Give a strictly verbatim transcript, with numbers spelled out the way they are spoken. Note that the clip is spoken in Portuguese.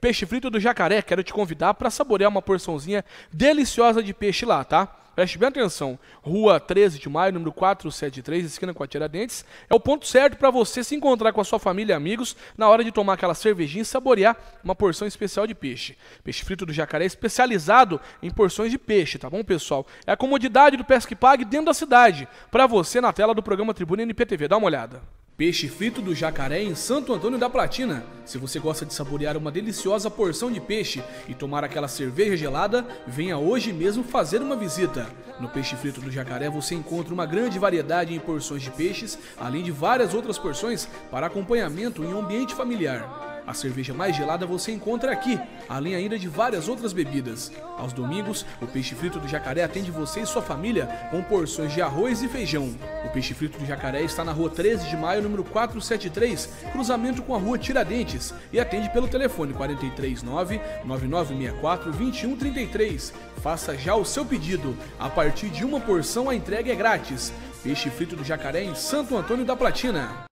Peixe Frito do Jacaré, quero te convidar para saborear uma porçãozinha deliciosa de peixe lá, tá? Preste bem atenção, Rua treze de maio, número quatrocentos e setenta e três, esquina com a Tiradentes, é o ponto certo para você se encontrar com a sua família e amigos na hora de tomar aquela cervejinha e saborear uma porção especial de peixe. Peixe Frito do Jacaré é especializado em porções de peixe, tá bom, pessoal? É a comodidade do Pesca e Pague dentro da cidade, para você na tela do programa Tribuna N P T V, dá uma olhada. Peixe Frito do Jacaré em Santo Antônio da Platina. Se você gosta de saborear uma deliciosa porção de peixe e tomar aquela cerveja gelada, venha hoje mesmo fazer uma visita. No Peixe Frito do Jacaré você encontra uma grande variedade em porções de peixes, além de várias outras porções para acompanhamento em um ambiente familiar. A cerveja mais gelada você encontra aqui, além ainda de várias outras bebidas. Aos domingos, o Peixe Frito do Jacaré atende você e sua família com porções de arroz e feijão. O Peixe Frito do Jacaré está na Rua treze de maio, número quatrocentos e setenta e três, cruzamento com a Rua Tiradentes, e atende pelo telefone quatro três nove, nove nove seis quatro, dois um três três. Faça já o seu pedido. A partir de uma porção a entrega é grátis. Peixe Frito do Jacaré em Santo Antônio da Platina.